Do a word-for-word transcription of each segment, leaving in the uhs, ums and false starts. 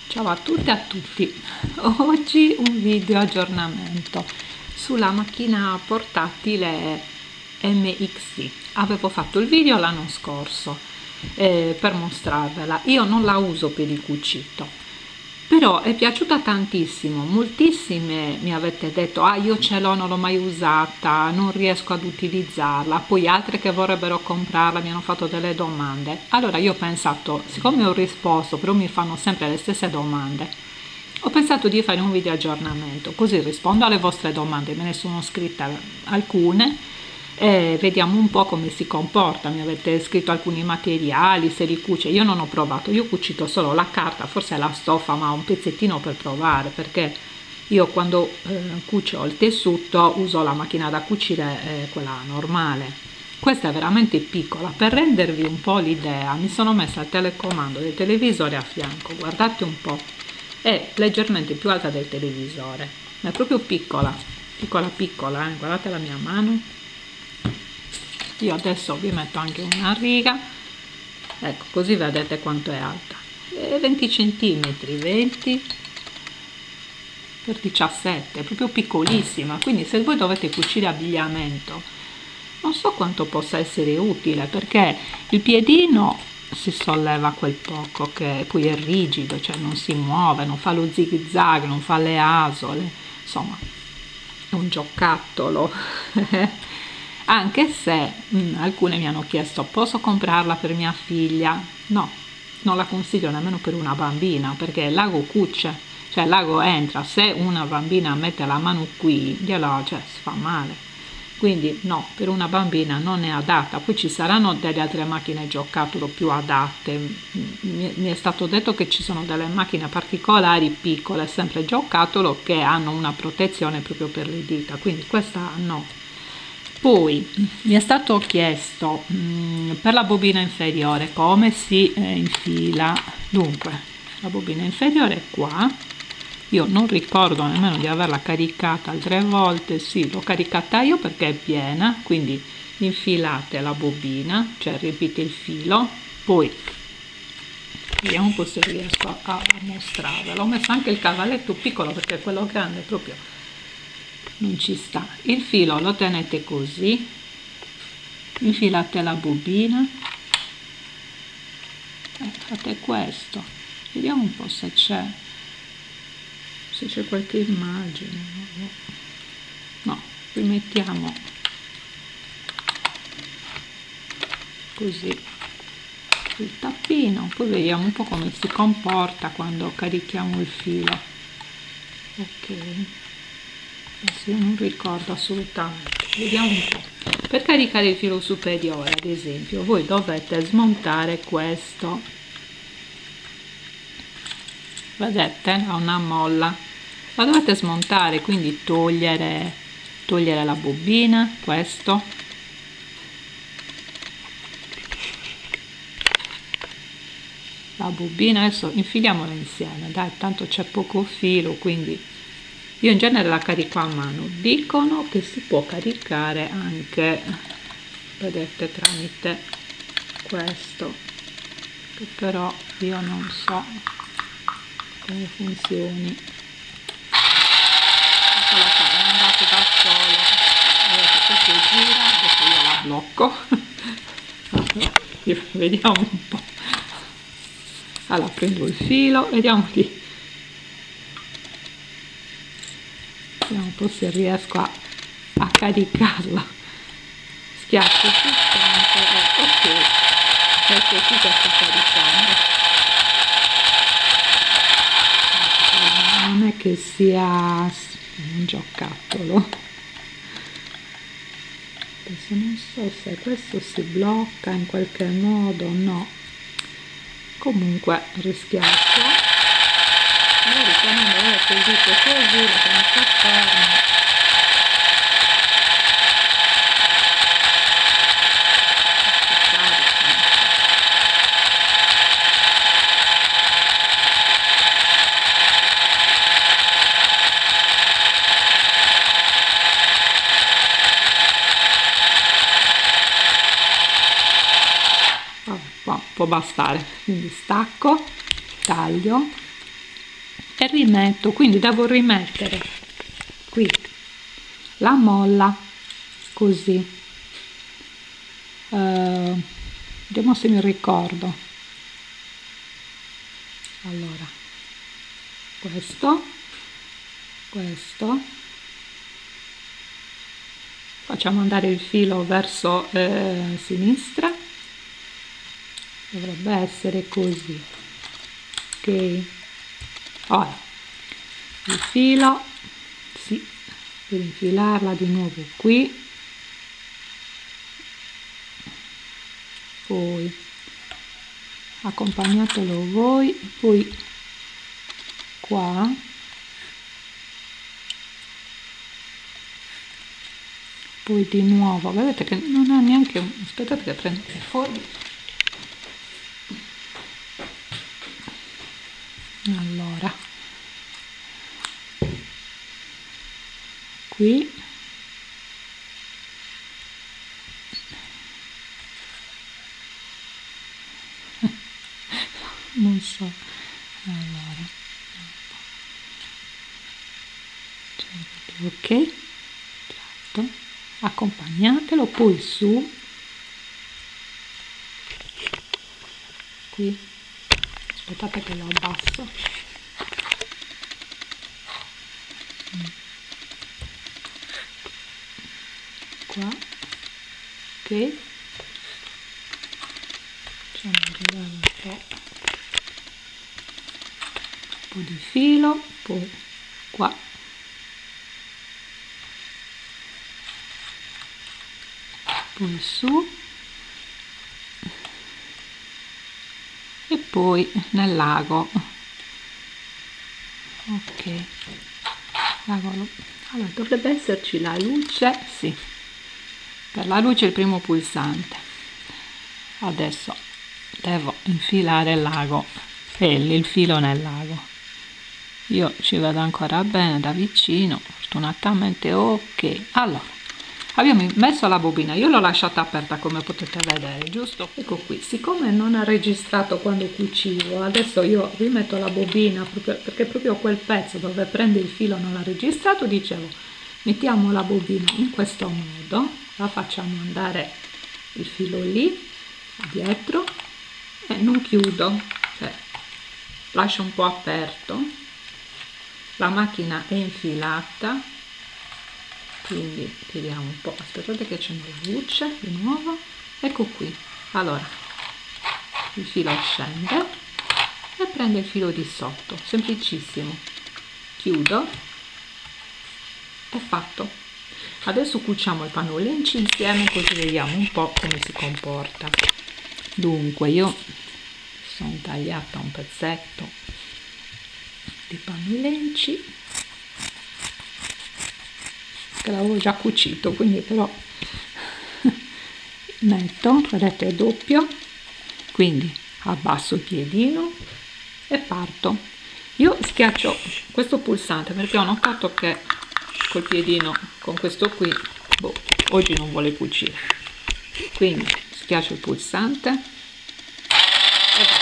Ciao a tutte e a tutti, oggi un video aggiornamento sulla macchina portatile M X D. Avevo fatto il video l'anno scorso eh, per mostrarvela. Io non la uso per il cucito, però è piaciuta tantissimo. Moltissime mi avete detto: ah, io ce l'ho, non l'ho mai usata, non riesco ad utilizzarla. Poi altre che vorrebbero comprarla mi hanno fatto delle domande. Allora io ho pensato, siccome ho risposto, però mi fanno sempre le stesse domande, ho pensato di fare un video aggiornamento, così rispondo alle vostre domande. Me ne sono scritte alcune e vediamo un po' come si comporta. Mi avete scritto alcuni materiali, se li cuce. Io non ho provato, io ho cucito solo la carta, forse la stoffa, ma un pezzettino per provare, perché io quando eh, cucio il tessuto uso la macchina da cucire, eh, quella normale. Questa è veramente piccola. Per rendervi un po' l'idea, mi sono messa il telecomando del televisore a fianco, guardate un po', è leggermente più alta del televisore, ma è proprio piccola, piccola piccola, eh? Guardate la mia mano. Io adesso vi metto anche una riga, ecco, così vedete quanto è alta, è venti centimetri, venti per diciassette, è proprio piccolissima. Quindi se voi dovete cucire abbigliamento, non so quanto possa essere utile, perché il piedino si solleva quel poco, che poi è rigido, cioè non si muove, non fa lo zig zag, non fa le asole, insomma è un giocattolo. Anche se mh, alcune mi hanno chiesto: posso comprarla per mia figlia? No, non la consiglio nemmeno per una bambina, perché l'ago cuce, cioè l'ago entra, se una bambina mette la mano qui, gliela, cioè, si fa male. Quindi no, per una bambina non è adatta. Poi ci saranno delle altre macchine giocattolo più adatte. Mi, mi è stato detto che ci sono delle macchine particolari, piccole, sempre giocattolo, che hanno una protezione proprio per le dita, quindi questa no. Poi mi è stato chiesto mh, per la bobina inferiore come si eh, infila. Dunque, la bobina inferiore è qua. Io non ricordo nemmeno di averla caricata tre volte. Sì, l'ho caricata io perché è piena. Quindi infilate la bobina, cioè riempite il filo. Poi vediamo un po' se riesco a, a mostrarvelo. Ho messo anche il cavalletto piccolo perché quello grande proprio non ci sta. Il filo lo tenete così, infilate la bobina, eh, fate questo, vediamo un po' se c'è se c'è qualche immagine. No, rimettiamo così il tappino, poi vediamo un po' come si comporta quando carichiamo il filo. Ok, adesso io non ricordo assolutamente, vediamo un po'. Per caricare il filo superiore, ad esempio, voi dovete smontare questo, vedete, ha una molla, la dovete smontare, quindi togliere togliere la bobina, questo, la bobina. Adesso infiliamola insieme, dai, tanto c'è poco filo, quindi io in genere la carico a mano. Dicono che si può caricare anche, vedete, tramite questo, che però io non so come funzioni. Eccolo qua, è andato da solo. Vedete, questo gira, adesso io la blocco. Vediamo un po'. Allora prendo il filo, vediamo lì. Vediamo un po' se riesco a, a caricarla. Schiaccio sul centro, eh, ok, ecco qui che sta caricando. Non è che sia un giocattolo. Adesso non so se questo si blocca in qualche modo, no. Comunque rischiaccio. Magari tenendo così, così, la tenete ferma. Può bastare, quindi stacco, taglio, e rimetto, quindi devo rimettere qui la molla così, uh, vediamo se mi ricordo. Allora, questo questo facciamo andare il filo verso eh, sinistra, dovrebbe essere così, ok. Ora il filo sì, per infilarla di nuovo qui, poi accompagnatelo voi, poi qua, poi di nuovo, vedete che non ha neanche un... aspettate che prendo le foglie. Allora, qui non so, allora ok, certo. Accompagnatelo, poi su qui, aspettate che lo abbasso, qua, ok, facciamo girare un po', un po' di filo, poi qua, poi su e poi nel lago, ok. Lago, allora dovrebbe esserci la luce, sì, per la luce il primo pulsante. Adesso devo infilare il lago e il filo nel lago. Io ci vedo ancora bene da vicino, fortunatamente, ok. Allora abbiamo messo la bobina, io l'ho lasciata aperta come potete vedere, giusto? Ecco qui, siccome non ha registrato quando cucivo, adesso io rimetto la bobina proprio, perché proprio quel pezzo dove prende il filo non l'ha registrato, dicevo, mettiamo la bobina in questo modo, la facciamo andare il filo lì, dietro, e non chiudo, cioè lascio un po' aperto, la macchina è infilata, quindi tiriamo un po', aspettate che c'è la luce di nuovo, ecco qui. Allora il filo scende e prende il filo di sotto, semplicissimo, chiudo, è fatto. Adesso cuciamo i pannolini insieme, così vediamo un po' come si comporta. Dunque io sono tagliata un pezzetto di pannolini che l'avevo già cucito, quindi però metto, vedete, è doppio, quindi abbasso il piedino e parto. Io schiaccio questo pulsante perché ho notato che col piedino, con questo qui, boh, oggi non vuole cucire, quindi schiaccio il pulsante e va.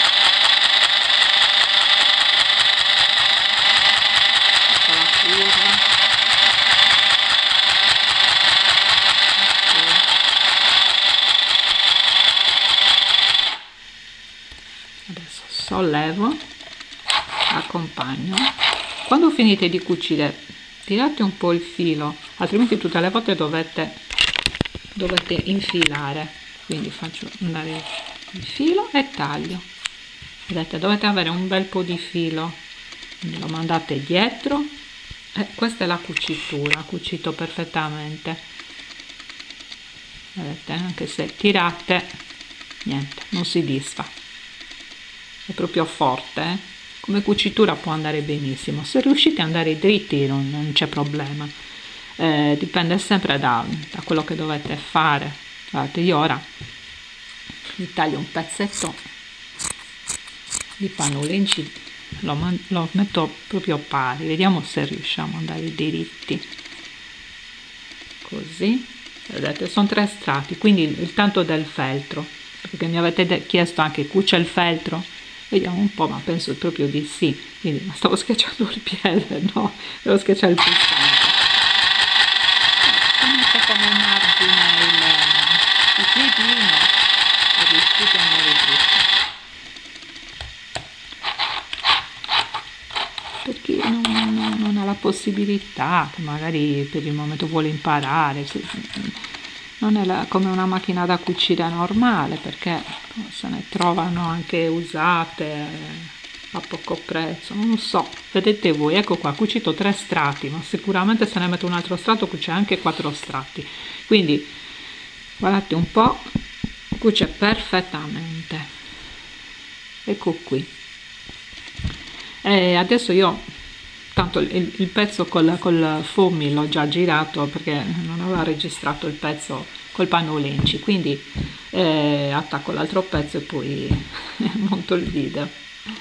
Adesso sollevo, accompagno. Quando finite di cucire tirate un po' il filo, altrimenti tutte le volte dovete dovete infilare, quindi faccio andare il filo e taglio. Vedete, dovete avere un bel po' di filo, quindi lo mandate dietro e questa è la cucitura, cucito perfettamente. Vedete, anche se tirate niente, non si disfa, è proprio forte, eh? Come cucitura può andare benissimo, se riuscite ad andare dritti non, non c'è problema, eh, dipende sempre da, da quello che dovete fare. Guardate, io ora mi taglio un pezzetto di pannolini, lo, lo metto proprio pari, vediamo se riusciamo ad andare diritti, così. Vedete, sono tre strati, quindi il tanto del feltro, perché mi avete chiesto anche cuce il feltro, Vediamo un po', ma penso proprio di sì. Quindi ma stavo schiacciando il piede, no, devo schiacciare il pulsante. Comunque come margine il, il piedino è riuscito a andare dritto. Per chi non, non, non ha la possibilità, che magari per il momento vuole imparare, se, non è la, come una macchina da cucire normale, perché se ne trovano anche usate eh, a poco prezzo, non so, vedete voi. Ecco qua, cucito tre strati, ma sicuramente se ne metto un altro strato cuce anche quattro strati, quindi guardate un po', cuce perfettamente. Ecco qui. E adesso io tanto il, il pezzo col, col foamy l'ho già girato perché non aveva registrato il pezzo col panno lenci, quindi eh, attacco l'altro pezzo e poi monto il video.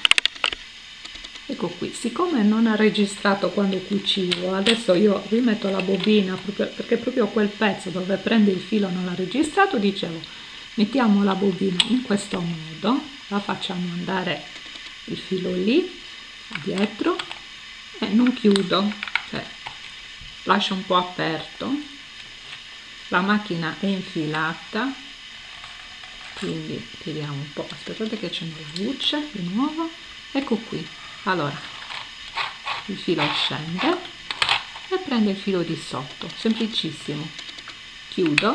Ecco qui, siccome non ha registrato quando cucivo, adesso io rimetto la bobina proprio, perché proprio quel pezzo dove prende il filo non l'ha registrato. Dicevo, mettiamo la bobina in questo modo, la facciamo andare il filo lì dietro e non chiudo, cioè lascio un po' aperto, la macchina è infilata, quindi tiriamo un po', aspettate che accendo la luce di nuovo. Ecco qui, allora il filo scende e prende il filo di sotto, semplicissimo, chiudo,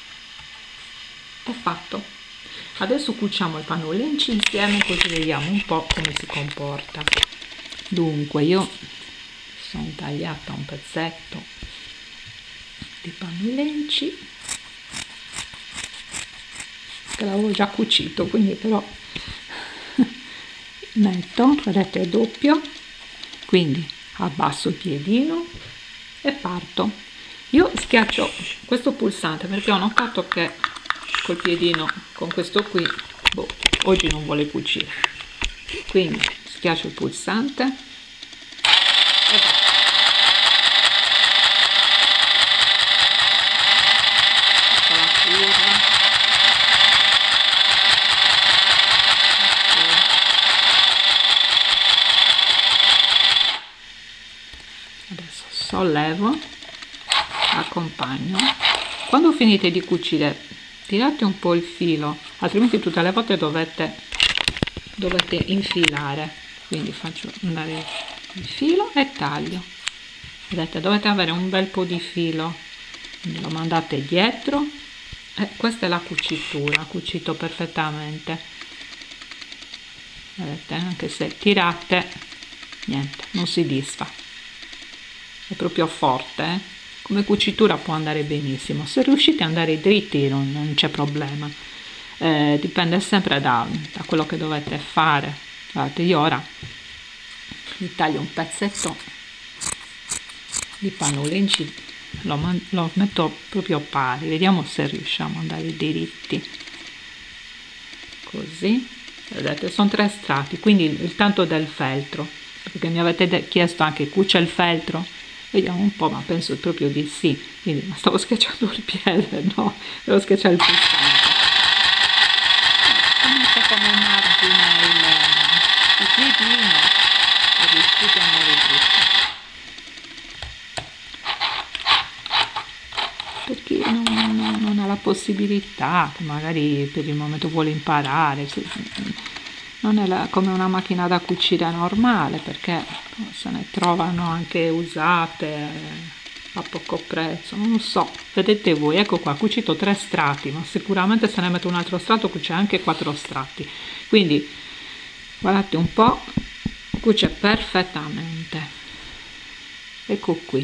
è fatto. Adesso cuciamo il panno lenci insieme, così vediamo un po' come si comporta. Dunque io sono tagliata un pezzetto di panno lenci che l'avevo già cucito, quindi però metto, vedete, è doppio, quindi abbasso il piedino e parto. Io schiaccio questo pulsante perché ho notato che col piedino, con questo qui, boh, oggi non vuole cucire, quindi schiaccio il pulsante e va. Ecco la curva. Adesso sollevo, accompagno. Quando finite di cucire tirate un po' il filo, altrimenti tutte le volte dovete dovete infilare, quindi faccio andare il filo e taglio. Vedete, dovete avere un bel po' di filo, quindi lo mandate dietro e questa è la cucitura, cucito perfettamente. Vedete, anche se tirate niente, non si disfa, è proprio forte, eh? Come cucitura può andare benissimo, se riuscite ad andare dritti non, non c'è problema. Eh, dipende sempre da, da quello che dovete fare. Guardate, io ora mi taglio un pezzetto di panno lenci, lo, lo metto proprio pari, vediamo se riusciamo ad andare diritti, così. Vedete, sono tre strati, quindi il, il tanto del feltro, perché mi avete chiesto anche cuce il feltro, vediamo un po', ma penso proprio di sì. Quindi ma stavo schiacciando il piede, no, devo schiacciare il pulsante. Comunque come margine il, il piedino è riuscito a andare dritto. Per chi non, non, non ha la possibilità, che magari per il momento vuole imparare, se, non è la, come una macchina da cucire normale, perché se ne trovano anche usate eh, a poco prezzo, non so, vedete voi. Ecco qua, cucito tre strati, ma sicuramente se ne metto un altro strato cuce anche quattro strati, quindi guardate un po', cuce perfettamente. Ecco qui.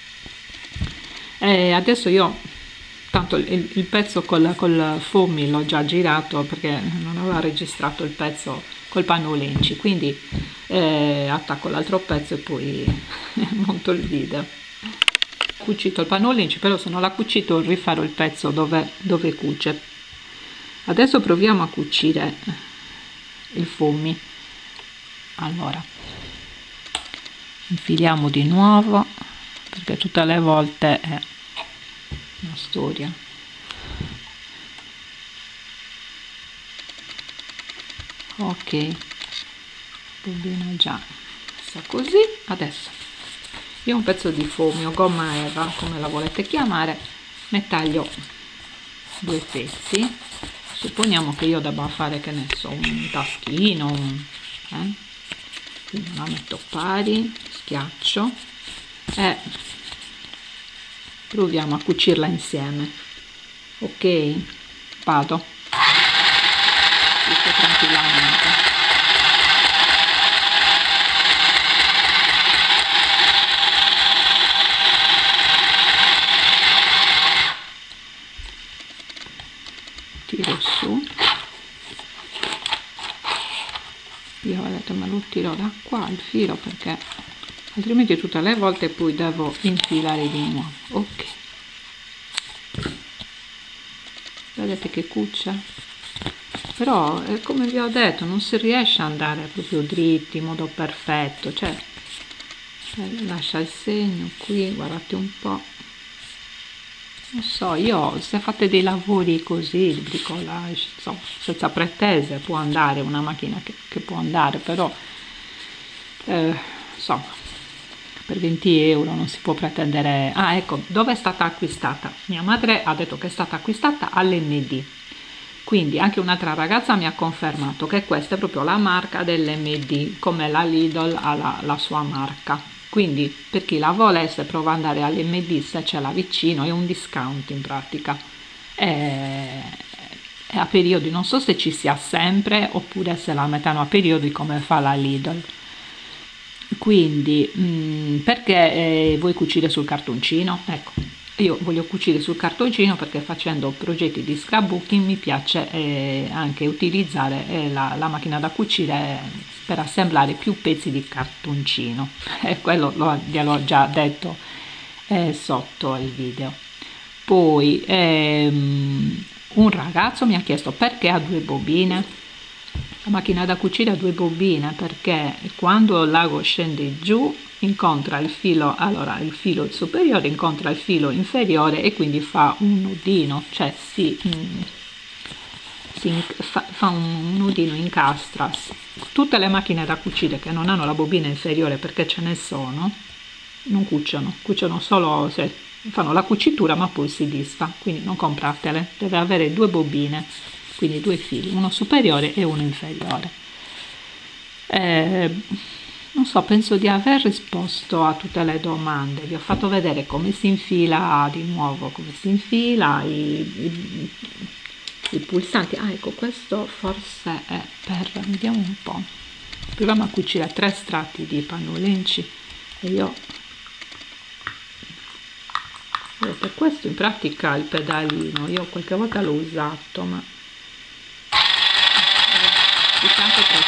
E adesso io tanto il, il pezzo col, col foamy l'ho già girato perché non aveva registrato il pezzo col panno lenci, quindi eh, attacco l'altro pezzo e poi monto il video. Ho cucito il panno lenci, però se non l'ha cucito rifarò il pezzo dove, dove cuce. Adesso proviamo a cucire il foamy. Allora infiliamo di nuovo, perché tutte le volte è una storia. Ok, bobina già messa così. Adesso io un pezzo di foamy o gomma eva, come la volete chiamare, ne taglio due pezzi. Supponiamo che io debba fare, che ne so, un taschino, un, eh? Quindi la metto pari, schiaccio e proviamo a cucirla insieme. Ok, vado tutto tranquillamente. Tiro su, io ho detto me lo tiro da qua il filo, perché altrimenti tutte le volte poi devo infilare di nuovo. Ok, vedete che cuce, però è come vi ho detto, non si riesce ad andare proprio dritti in modo perfetto, cioè lascia il segno qui, guardate un po'. Non so, io se fate dei lavori così di bricolage, insomma, senza pretese, può andare, una macchina che, che può andare, però eh, insomma, per venti euro non si può pretendere. Ah, ecco, dove è stata acquistata? Mia madre ha detto che è stata acquistata all'M D, quindi anche un'altra ragazza mi ha confermato che questa è proprio la marca dell'M D, come la Lidl ha la, la sua marca. Quindi per chi la volesse prova ad andare all'M D se ce l'ha vicino, è un discount in pratica, è, è a periodi, non so se ci sia sempre oppure se la mettono a periodi come fa la Lidl. Quindi mh, perché eh, vuoi cucire sul cartoncino? Ecco, io voglio cucire sul cartoncino perché facendo progetti di scrapbooking mi piace eh, anche utilizzare eh, la, la macchina da cucire per assemblare più pezzi di cartoncino, e quello lo, gliel'ho già detto eh, sotto il video. Poi ehm, un ragazzo mi ha chiesto perché ha due bobine. La macchina da cucire ha due bobine perché quando l'ago scende giù incontra il filo, allora il filo superiore incontra il filo inferiore e quindi fa un nodino, cioè si, mm, si fa, fa un nodino, incastra. Tutte le macchine da cucire che non hanno la bobina inferiore, perché ce ne sono, non cuciono, cuciono solo se fanno la cucitura ma poi si disfa, quindi non compratele, deve avere due bobine, quindi due fili, uno superiore e uno inferiore. Eh, non so, penso di aver risposto a tutte le domande, vi ho fatto vedere come si infila di nuovo, come si infila i, i, i pulsanti. Ah, ecco, questo forse è per, vediamo un po', proviamo a cucire tre strati di pannolenci e io per questo in pratica il pedalino io qualche volta l'ho usato, ma anche tre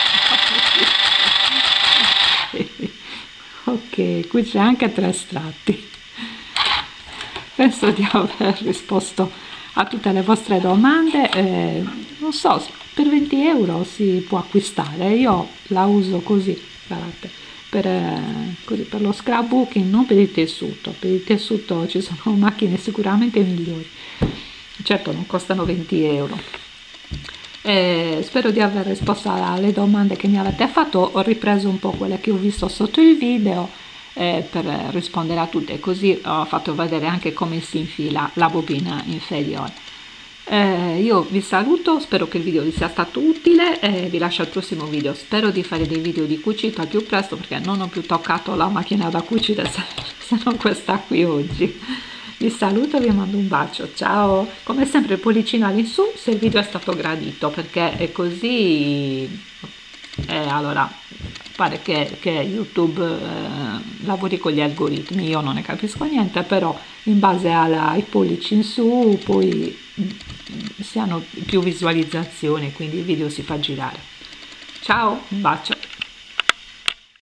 strati. Ok, qui c'è anche tre strati. Penso di aver risposto a tutte le vostre domande. Eh, non so, per venti euro si può acquistare, io la uso così, guardate, per, eh, così, per lo scrapbooking, non per il tessuto. Per il tessuto ci sono macchine sicuramente migliori, certo non costano venti euro. Eh, spero di aver risposto alle domande che mi avete fatto. Ho ripreso un po' quelle che ho visto sotto il video eh, per rispondere a tutte, così ho fatto vedere anche come si infila la bobina inferiore. Eh, io vi saluto, spero che il video vi sia stato utile e vi lascio al prossimo video. Spero di fare dei video di cucito al più presto perché non ho più toccato la macchina da cucire se, se non questa qui oggi. Vi saluto, vi mando un bacio, ciao! Come sempre il pollicino all'insù se il video è stato gradito, perché è così, eh, allora pare che, che YouTube eh, lavori con gli algoritmi, io non ne capisco niente, però in base alla, ai pollici in su poi si hanno più visualizzazioni, quindi il video si fa girare. Ciao, un bacio!